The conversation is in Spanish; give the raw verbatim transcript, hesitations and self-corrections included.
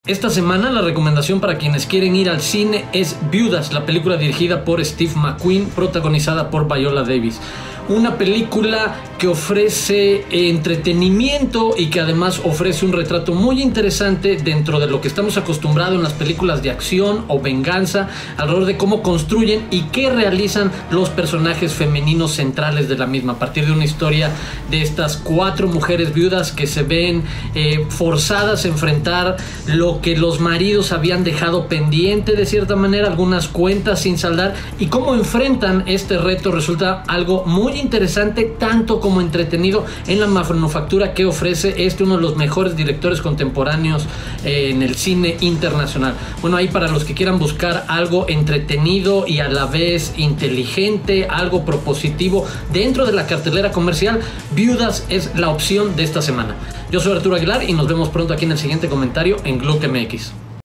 Esta semana la recomendación para quienes quieren ir al cine es Viudas, la película dirigida por Steve McQueen, protagonizada por Viola Davis. Una película que ofrece entretenimiento y que además ofrece un retrato muy interesante dentro de lo que estamos acostumbrados en las películas de acción o venganza, alrededor de cómo construyen y qué realizan los personajes femeninos centrales de la misma, a partir de una historia de estas cuatro mujeres viudas que se ven eh, forzadas a enfrentar lo que los maridos habían dejado pendiente de cierta manera, algunas cuentas sin saldar, y cómo enfrentan este reto. Resulta algo muy interesante, tanto como entretenido, en la manufactura que ofrece este, uno de los mejores directores contemporáneos eh, en el cine internacional. Bueno, ahí para los que quieran buscar algo entretenido y a la vez inteligente, algo propositivo dentro de la cartelera comercial, Viudas es la opción de esta semana. Yo soy Arturo Aguilar y nos vemos pronto aquí en el siguiente comentario en Glook M X.